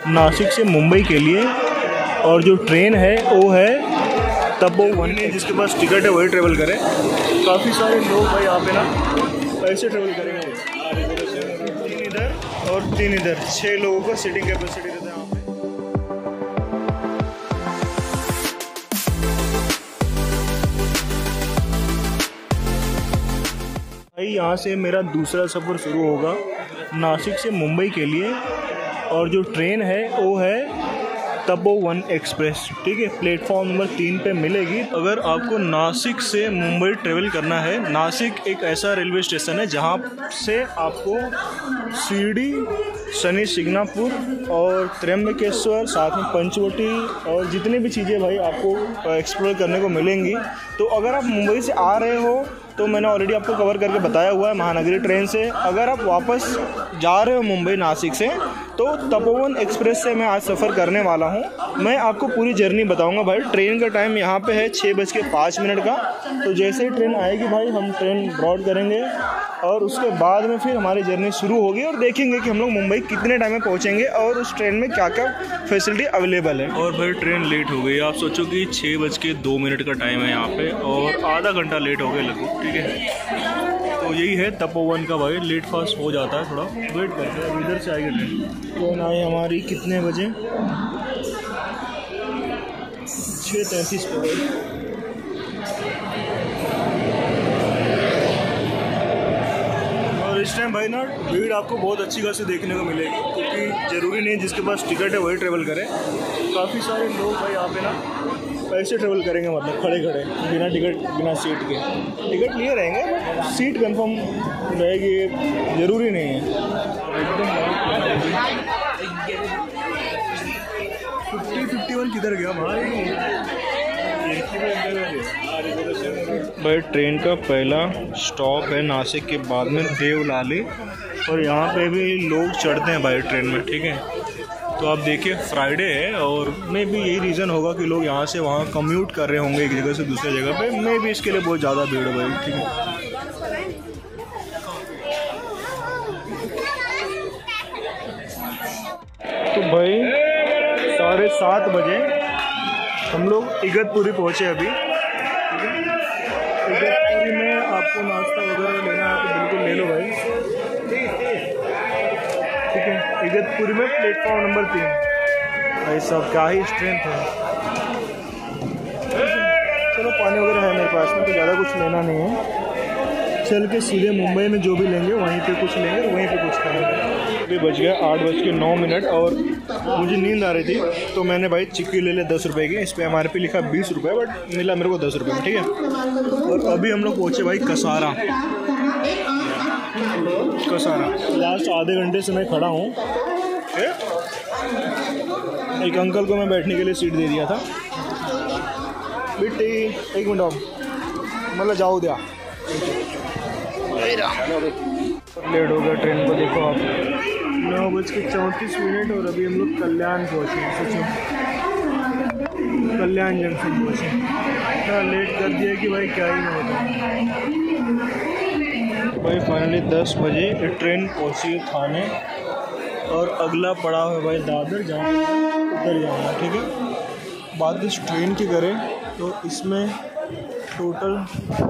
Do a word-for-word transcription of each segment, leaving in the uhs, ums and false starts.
नासिक से मुंबई के लिए, और जो ट्रेन है वो है तपोवन। जिसके पास टिकट है वही ट्रेवल करे। काफ़ी सारे लोग भाई यहाँ पे ना ऐसे ट्रेवल करेंगे, तीन इधर और तीन इधर, छः लोगों का सीटिंग कैपेसिटी रहता है यहाँ पे। भाई यहाँ से मेरा दूसरा सफ़र शुरू होगा नासिक से मुंबई के लिए, और जो ट्रेन है वो है तपोवन एक्सप्रेस। ठीक है, प्लेटफॉर्म नंबर तीन पे मिलेगी। अगर आपको नासिक से मुंबई ट्रेवल करना है, नासिक एक ऐसा रेलवे स्टेशन है जहाँ से आपको शिरडी, शनि शिंगणापुर और त्र्यंबकेश्वर, साथ में पंचवटी और जितनी भी चीज़ें भाई आपको एक्सप्लोर करने को मिलेंगी। तो अगर आप मुंबई से आ रहे हो तो मैंने ऑलरेडी आपको कवर करके बताया हुआ है महानगरी ट्रेन से। अगर आप वापस जा रहे हो मुंबई नासिक से तो तपोवन एक्सप्रेस से मैं आज सफ़र करने वाला हूं। मैं आपको पूरी जर्नी बताऊंगा भाई। ट्रेन का टाइम यहाँ पे है छः बज के पाँच मिनट का। तो जैसे ही ट्रेन आएगी भाई हम ट्रेन ब्रॉड करेंगे और उसके बाद में फिर हमारी जर्नी शुरू होगी और देखेंगे कि हम लोग मुंबई कितने टाइम में पहुँचेंगे और उस ट्रेन में क्या क्या फैसिलिटी अवेलेबल है। और भाई ट्रेन लेट हो गई। आप सोचो कि छः बज के दो मिनट का टाइम है यहाँ पे और आधा घंटा लेट हो गया लगभग। ठीक है, तो यही है तपोवन का भाई, लेट फास्ट हो जाता है, थोड़ा वेट करते हैं। अब इधर से आएगी ट्रेन। ट्रेन आई हमारी कितने बजे? छः तैंतीस पे गई। और इस टाइम भाई ना भीड़ आपको बहुत अच्छी खासी देखने को मिलेगी, क्योंकि ज़रूरी नहीं जिसके पास टिकट है वही ट्रेवल करे। काफ़ी सारे लोग भाई यहाँ पे ना ऐसे ट्रेवल करेंगे, मतलब खड़े खड़े बिना टिकट बिना सीट के। टिकट लिए रहेंगे बट सीट कंफर्म रहेगी, ज़रूरी नहीं है। एकदम फिफ्टी फिफ्टी वन किधर गया भाई? भाई ट्रेन का पहला स्टॉप है नासिक के बाद में देवलाली, और यहाँ पे भी लोग चढ़ते हैं भाई ट्रेन में। ठीक है, तो आप देखिए फ्राइडे है और मे भी यही रीज़न होगा कि लोग यहाँ से वहाँ कम्यूट कर रहे होंगे एक जगह से दूसरी जगह पे। मे भी इसके लिए बहुत ज़्यादा भीड़ है भाई। ठीक है, तो भाई साढ़े सात बजे हम लोग इगतपुरी पहुँचे अभी। ठीक है, इगतपुरी में आपको नाश्ता वगैरह लेना है तो बिल्कुल ले लो भाई। ठीक है, इगतपुरी में प्लेटफॉर्म नंबर तीन। भाई साहब क्या ही स्ट्रेंथ है। चलो पानी वगैरह है मेरे पास में, तो ज़्यादा कुछ लेना नहीं है। चल के सीधे मुंबई में जो भी लेंगे वहीं पे कुछ लेंगे, वहीं पे कुछ खाएंगे। अभी बज गया आठ बज के नौ मिनट और मुझे नींद आ रही थी, तो मैंने भाई चिक्की ले ले दस रुपए की। इस पर एम आर पी लिखा बीस रुपये, बट मिला मेरे को दस रुपये में। ठीक है, और अभी हम लोग पहुँचे भाई कसारा। कसारा लास्ट आधे घंटे से मैं खड़ा हूँ। एक अंकल को मैं बैठने के लिए सीट दे दिया था। बेटी एक मिनट आओ, मतलब जाओ दिया। लेट हो गया ट्रेन को, देखो आप नौ बज के चौंतीस मिनट और अभी हम लोग कल्याण पहुँचे। सोचो कल्याण जंक्शन पहुँचे, इतना लेट कर दिया कि भाई क्या ही नहीं होता। भाई फाइनली दस बजे ट्रेन पहुँची थाने और अगला पड़ा है भाई दादर, जहाँ उतर जाना। ठीक है, बात इस ट्रेन की करें तो इसमें टोटल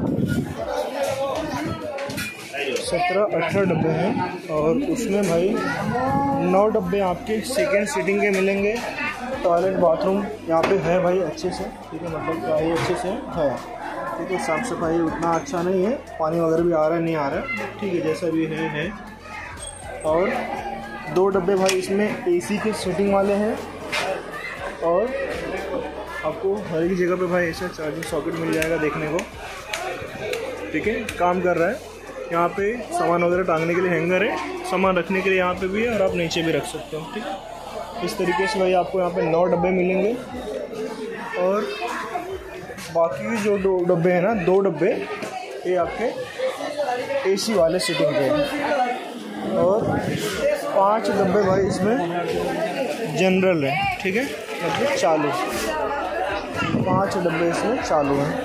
सत्रह अठारह डब्बे हैं और उसमें भाई नौ डब्बे आपके सेकेंड सीटिंग के मिलेंगे। टॉयलेट बाथरूम यहाँ पे है भाई अच्छे से। ठीक है, मतलब क्या ही अच्छे से है। ठीक है, साफ़ सफाई उतना अच्छा नहीं है, पानी वगैरह भी आ रहा है नहीं आ रहा है। ठीक है, जैसा भी है है। और दो डब्बे भाई इसमें एसी के सीटिंग वाले हैं और आपको हर एक जगह पे भाई ऐसा चार्जिंग सॉकेट मिल जाएगा देखने को। ठीक है, काम कर रहा है। यहाँ पे सामान वगैरह टांगने के लिए हैंगर है, सामान रखने के लिए यहाँ पे भी है और आप नीचे भी रख सकते हो। ठीक, इस तरीके से भाई आपको यहाँ पे नौ डब्बे मिलेंगे और बाकी जो दो डब्बे हैं ना, दो डब्बे ये आपके एसी वाले सीटिंग पे और पांच डब्बे भाई इसमें जनरल है। ठीक है, मतलब चालू, पांच डब्बे इसमें चालू हैं।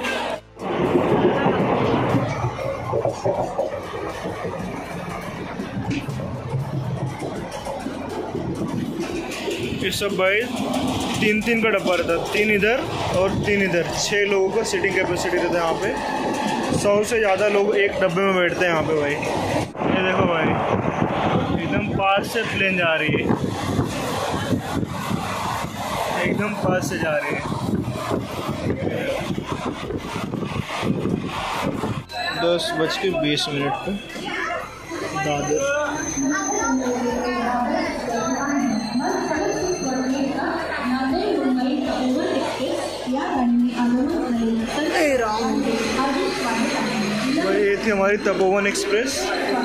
ये सब भाई तीन तीन का डब्बा रहता है, तीन इधर और तीन इधर, छः लोगों का सीटिंग कैपेसिटी रहता है यहाँ पे। सौ से ज़्यादा लोग एक डब्बे में बैठते हैं यहाँ पे भाई। ये देखो भाई एकदम पास से प्लेन जा रही है, एकदम पास से जा रही है। दस बज के बीस मिनट पे दादर। ये थी हमारी तपोवन एक्सप्रेस।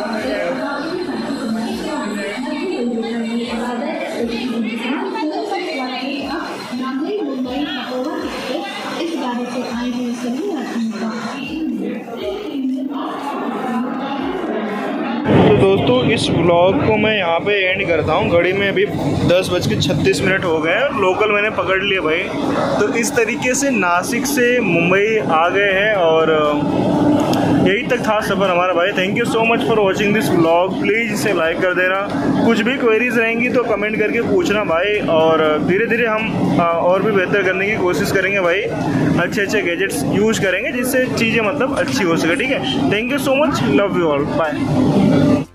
तो दोस्तों इस व्लॉग को मैं यहाँ पे एंड करता हूँ। घड़ी में अभी दस बज के छत्तीस मिनट हो गए हैं। लोकल मैंने पकड़ लिए भाई। तो इस तरीके से नासिक से मुंबई आ गए हैं और यही तक था सफ़र हमारा भाई। Thank you so much for watching this vlog. Please इसे लाइक कर देना। कुछ भी क्वेरीज रहेंगी तो कमेंट करके पूछना भाई, और धीरे धीरे हम और भी बेहतर करने की कोशिश करेंगे भाई। अच्छे अच्छे गैजेट्स यूज़ करेंगे जिससे चीज़ें मतलब अच्छी हो सके, ठीक है। Thank you so much, love you all, bye.